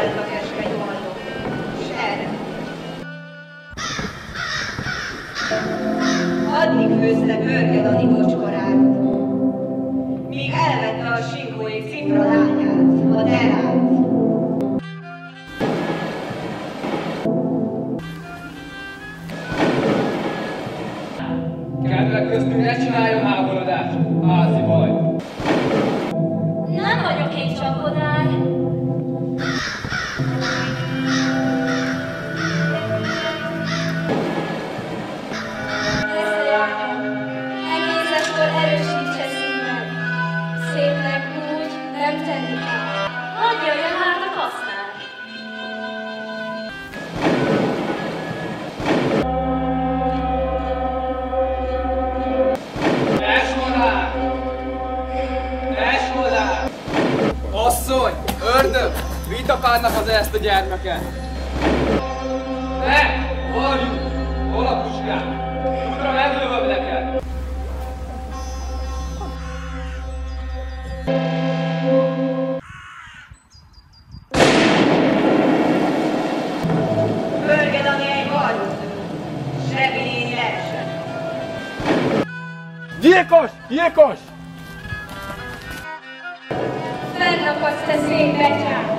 házba keskeny hallok, s erre. Addig főzte Bőrge Dani bocskorát, míg elvette a sinkóék Cifra lányát, a Terát. Kedvek köztünk ne csináljon háborodást, házi baj. Nem vagyok én csapodály. Észlejárnyom, egészekkor erősítse szíved. Szépnek úgy nem tenni kell. Hadd jöjjön hát a kasznál. Asszony! Ördög! Vidd apádnak az ezt a gyermeket! Ne! Varjuk! Hol a puskám? Útra megölöm neked! Bőrge Dani egy varjútő, Zsebi néni leesett. Gyilkos! Gyilkos! Fennakadsz, te szép betyár!